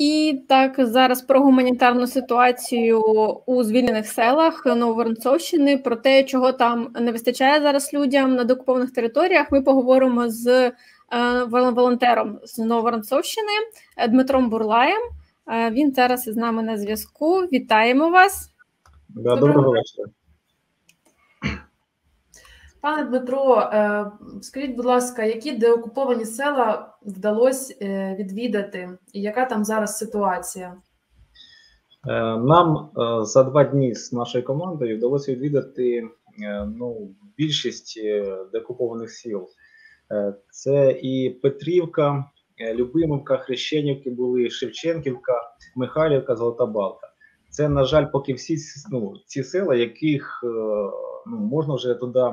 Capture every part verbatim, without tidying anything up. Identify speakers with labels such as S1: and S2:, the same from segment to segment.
S1: І так, зараз про гуманітарну ситуацію у звільнених селах Нововоронцовщини, про те, чого там не вистачає зараз людям на деокупованих територіях, ми поговоримо з е, волонтером з Нововоронцовщини Дмитром Бурлаєм. Е, він зараз із нами на зв'язку. Вітаємо вас.
S2: Да, доброго вечора.
S3: Пане Дмитро, скажіть, будь ласка, які деокуповані села вдалося відвідати і яка там зараз ситуація?
S2: Нам за два дні з нашою командою вдалося відвідати ну, більшість деокупованих сіл. Це і Петрівка, Любимівка, Хрещенівки були, Шевченківка, Михайлівка, Золота Балка. Це, на жаль, поки всі ну, ці села, яких ну, можна вже туди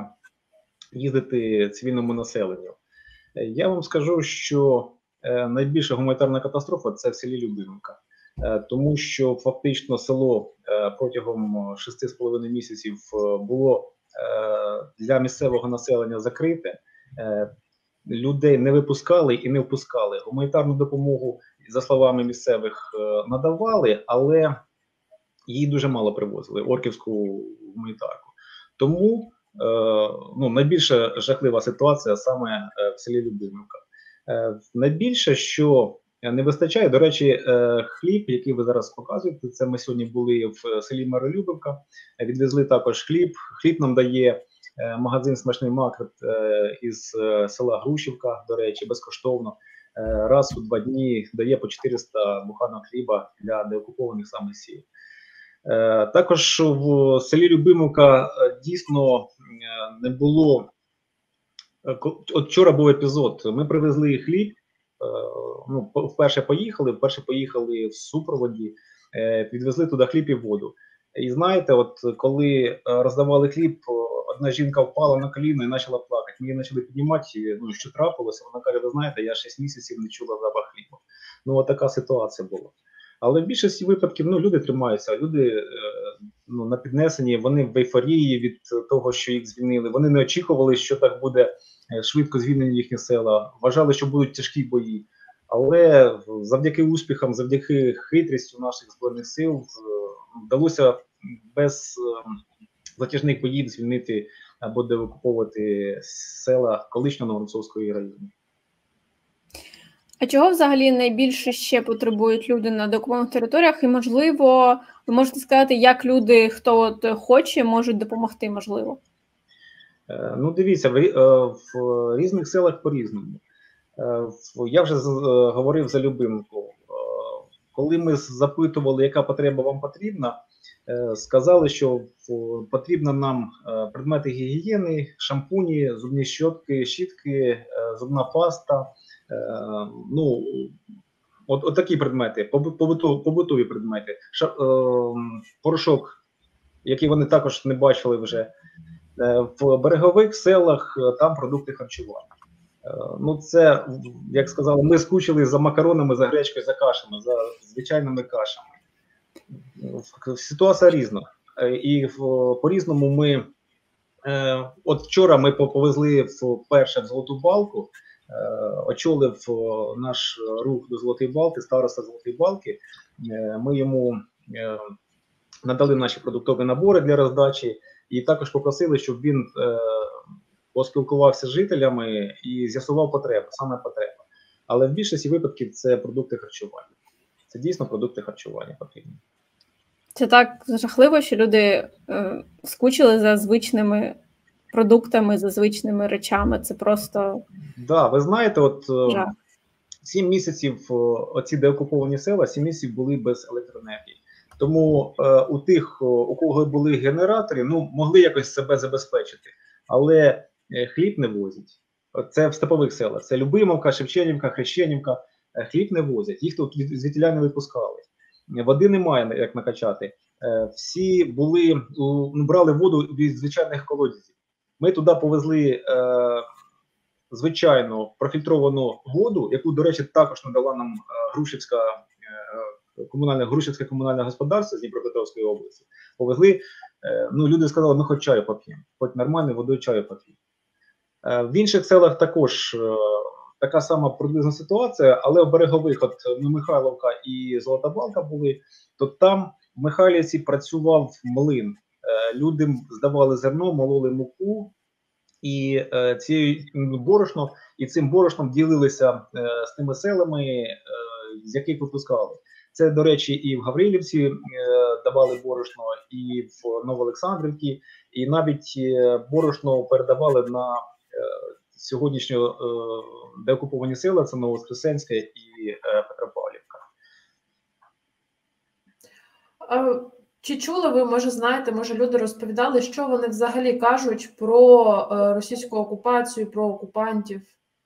S2: їздити цивільному населенню. Я вам скажу, що е, найбільша гуманітарна катастрофа – це в селі Любимівка. Е, тому що фактично село е, протягом шести з половиною місяців е, було е, для місцевого населення закрите. Е, людей не випускали і не впускали. Гуманітарну допомогу, за словами місцевих, е, надавали, але її дуже мало привозили, орківську гуманітарку. Тому ну, найбільша жахлива ситуація саме в селі Любимівка. Найбільше, що не вистачає, до речі, хліб, який ви зараз показуєте, це ми сьогодні були в селі Миролюбівка, відвезли також хліб. Хліб нам дає магазин «Смачний Макрот» із села Грушівка, до речі, безкоштовно. Раз у два дні дає по чотириста буханок хліба для деокупованих саме сіл. Також в селі Любимівка дійсно не було, от вчора був епізод, ми привезли хліб, ну, вперше поїхали, вперше поїхали в супроводі, підвезли туди хліб і воду. І знаєте, от коли роздавали хліб, одна жінка впала на коліно і почала плакати. Ми її почали піднімати, ну, що трапилося, вона каже, ви знаєте, я шість місяців не чула запах хліба. Ну, от така ситуація була. Але в більшості випадків ну, люди тримаються, люди ну, на піднесенні, вони в ейфорії від того, що їх звільнили. Вони не очікували, що так буде швидко звільнені їхні села, вважали, що будуть тяжкі бої. Але завдяки успіхам, завдяки хитрістю наших Збройних сил вдалося без затяжних боїв звільнити або деокуповувати села колишнього Нововоронцовської району.
S1: А чого взагалі найбільше ще потребують люди на деокупованих територіях? І, можливо, ви можете сказати, як люди, хто от хоче, можуть допомогти, можливо?
S2: Ну, дивіться, в, в різних селах по-різному. Я вже говорив за Любимівку. Коли ми запитували, яка потреба вам потрібна, сказали, що потрібно нам предмети гігієни, шампуні, зубні щотки, щітки, зубна паста. Ну, от, от такі предмети, побутові, побутові предмети. Ша, е, порошок, який вони також не бачили вже. Е, в берегових селах там продукти харчування. Е, ну, це, як сказали, ми скучили за макаронами, за гречкою, за кашами, за звичайними кашами. Ситуація різна. Е, і по-різному ми, е, от вчора ми повезли вперше в Золоту Балку, очолив наш рух до Золотої Балки, староста Золотої Балки. Ми йому надали наші продуктові набори для роздачі і також попросили, щоб він поспілкувався з жителями і з'ясував потребу, саме потребу. Але в більшості випадків це продукти харчування. Це дійсно продукти харчування потрібні.
S1: Це так жахливо, що люди е, скучили за звичними продуктами, за звичними речами. Це просто... Так,
S2: да, ви знаєте, от жах. сім місяців оці деокуповані села, сім місяців були без електроенергії. Тому е, у тих, у кого були генератори, ну, могли якось себе забезпечити. Але е, хліб не возять. Це в степових селах. Це Любимівка, Шевченівка, Хрещенівка. Е, хліб не возять. Їх тут звідтіля не випускали. Води немає, як накачати. Е, всі були, у, брали воду від звичайних колодязів. Ми туди повезли е, звичайну профільтровану воду, яку, до речі, також надала нам е, Грушівська, е, комунальне, Грушівське комунальне господарство з Дніпропетровської області. Повезли, е, ну, люди сказали, ми хоч чаю поп'ємо, хоч нормальною водою чаю поп'ємо. Е, в інших селах також е, така сама приблизна ситуація, але в берегових, от Михайловка і Золота Балка були, то там в Михайлівці працював млин. Люди здавали зерно, мололи муку, і е, цією борошно, і цим борошном ділилися е, з тими селами, е, з яких випускали. Це, до речі, і в Гаврилівці е, давали борошно, і в Новоолександрівці, і навіть е, борошно передавали на е, сьогоднішні е, деокуповані села, це Нововоскресенське і е, Петропавлівка.
S3: А чи чули ви, може знаєте, може люди розповідали, що вони взагалі кажуть про е, російську окупацію, про окупантів?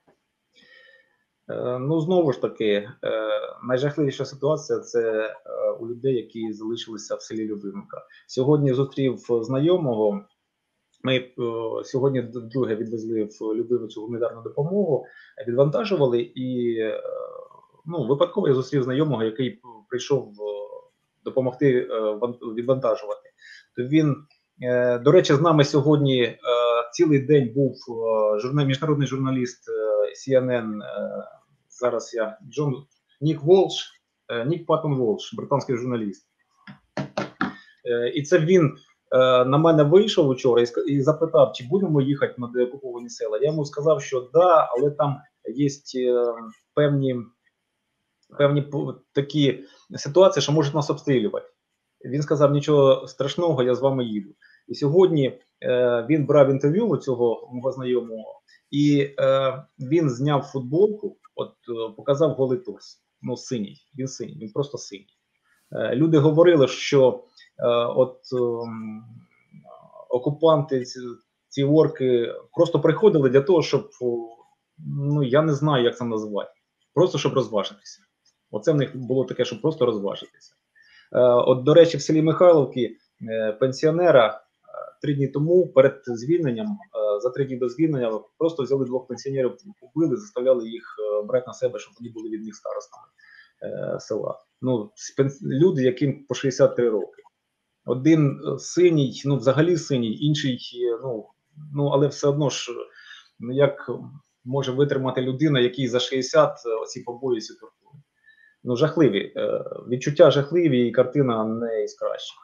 S2: Ну, знову ж таки, е, найжахливіша ситуація – це е, у людей, які залишилися в селі Любимівка. Сьогодні зустрів знайомого, ми е, сьогодні вдруге відвезли в Любимівцю гуманітарну допомогу, відвантажували і, е, ну, випадково я зустрів знайомого, який прийшов допомогти е, відвантажувати. То він, е, до речі, з нами сьогодні е, цілий день був е, журнал, міжнародний журналіст е, Сі Ен Ен, е, зараз я, Джон, Нік Волш, е, Нік Паттон Волш, британський журналіст. Е, і це він е, на мене вийшов учора і, і запитав, чи будемо їхати на деокуповані села. Я йому сказав, що да, але там є е, певні певні такі ситуації, що можуть нас обстрілювати. Він сказав, нічого страшного, я з вами їду. І сьогодні е, він брав інтерв'ю у цього мого знайомого, і е, він зняв футболку, от е, показав голий торс. Ну, синій, він синій, він просто синій. Е, люди говорили, що е, от е, окупанти, ці, ці орки просто приходили для того, щоб, ну, я не знаю, як це назвати, просто щоб розважитися. Оце в них було таке, щоб просто розважитися. Е, от, до речі, в селі Михайловки е, пенсіонера е, три дні тому, перед звільненням, е, за три дні до звільнення, просто взяли двох пенсіонерів, побили, заставляли їх е, брати на себе, щоб вони були від них старостами е, села. Ну, люди, яким по шістдесят три роки. Один синій, ну, взагалі синій, інший, ну, ну але все одно ж, ну, як може витримати людина, якій за шістдесят оці побої ці тортури. Ну, жахливі. Відчуття жахливі, і картина не із кращих.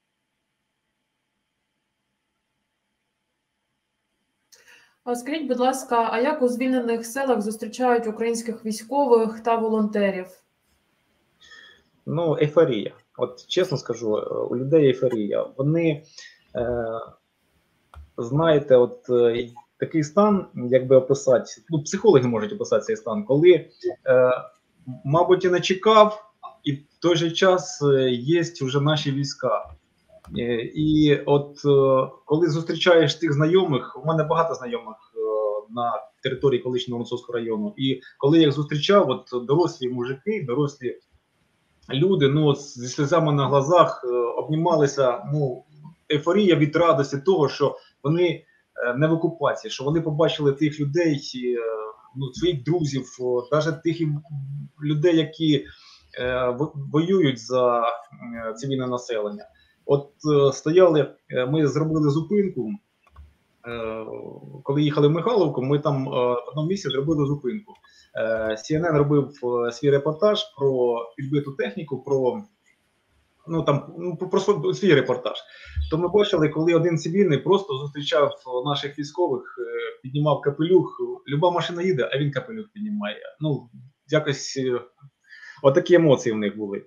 S3: Скажіть, будь ласка, а як у звільнених селах зустрічають українських військових та волонтерів?
S2: Ну, ейфорія. От чесно скажу, у людей ейфорія. Вони, е, знаєте, от е, такий стан, як би описати, ну, психологи можуть описати цей стан, коли, е, мабуть, і не чекав, і в той же час є вже наші війська. Е, і от е, коли зустрічаєш тих знайомих, у мене багато знайомих е, на території колишнього Воронцовського району, і коли я їх зустрічав, от дорослі мужики, дорослі люди, ну, зі сльозами на глазах, е, обнімалися, ну, ейфорія від радості того, що вони е, не в окупації, що вони побачили тих людей, е, ну, своїх друзів, навіть тих людей, які е, воюють за е, цивільне населення. От е, стояли, е, ми зробили зупинку, е, коли їхали в Михайловку, ми там е, в одному місці зробили зупинку. Сі Ен Ен робив е, свій репортаж про підбиту техніку, про, ну, там, ну, про свій, свій репортаж. То ми бачили, коли один цивільний просто зустрічав наших військових, е, піднімав капелюх, люба машина їде, а він капелюх піднімає. Ну, якось е, отакі емоції в них були.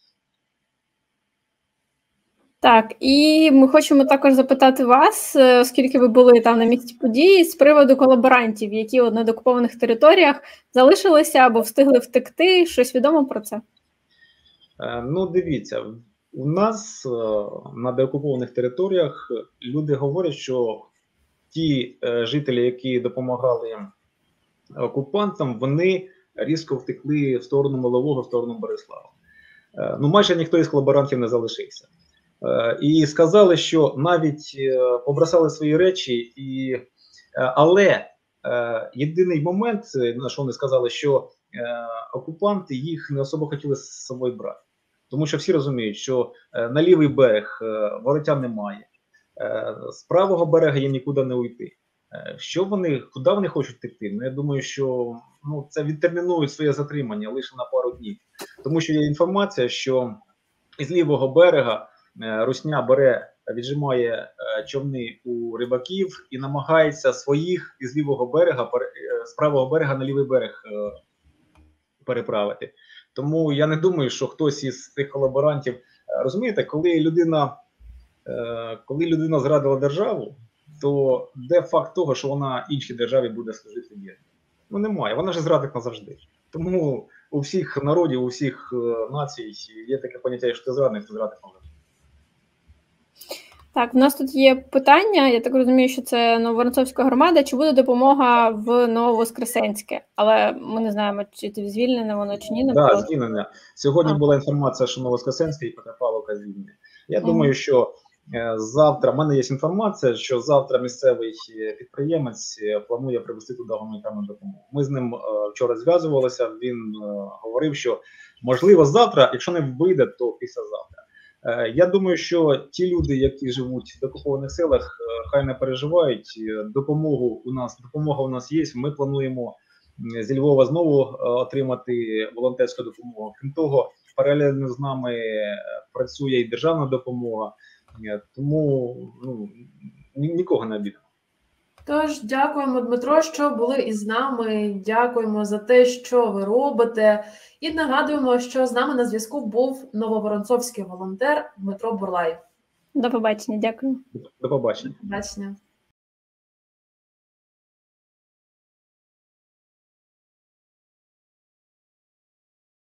S1: Так, і ми хочемо також запитати вас, оскільки ви були там на місці події, з приводу колаборантів, які от на деокупованих територіях залишилися або встигли втекти. Щось відомо про це?
S2: Е, ну, дивіться, у нас е, на деокупованих територіях люди говорять, що ті е, жителі, які допомагали окупантам, вони різко втекли в сторону Малового, в сторону Борислава. Е, ну, майже ніхто із колаборантів не залишився. І сказали, що навіть побросали свої речі, і, але е, єдиний момент, на що вони сказали, що е, окупанти їх не особо хотіли з собою брати. Тому що всі розуміють, що е, на лівий берег е, воротя немає, е, з правого берега їм нікуди не уйти. Що вони, куди вони хочуть втекти? Ну, я думаю, що ну, це відтермінують своє затримання лише на пару днів. Тому що є інформація, що із лівого берега русня бере, віджимає човни у рибаків і намагається своїх із лівого берега, з правого берега на лівий берег переправити. Тому я не думаю, що хтось із цих колаборантів, розумієте, коли людина, коли людина зрадила державу, то де факт того, що вона іншій державі буде служити вірно? Ну немає, вона ж зрадник назавжди. Тому у всіх народів, у всіх націй є таке поняття, що ти зрадник, то зрадник назавжди.
S1: Так, в нас тут є питання, я так розумію, що це Нововоронцовська громада, чи буде допомога в Нововоскресенське? Але ми не знаємо, чи це звільнене воно, чи ні.
S2: Так, да, звільнення. Сьогодні а. була інформація, що Нововоскресенське і Петропавловка звільнені. Я mm. думаю, що завтра, в мене є інформація, що завтра місцевий підприємець планує привезти туди гуманітарну допомогу. Ми з ним вчора зв'язувалися, він говорив, що можливо завтра, якщо не вийде, то післязавтра. Я думаю, що ті люди, які живуть в окупованих селах, хай не переживають. Допомогу у нас, допомога у нас є. Ми плануємо зі Львова знову отримати волонтерську допомогу. Крім того, паралельно з нами працює і державна допомога. Тому ну, нікого не обідемо.
S3: Тож, дякуємо, Дмитро, що були із нами. Дякуємо за те, що ви робите. І нагадуємо, що з нами на зв'язку був нововоронцовський волонтер Дмитро Бурлай.
S1: До побачення, дякую.
S2: До побачення.
S3: До побачення.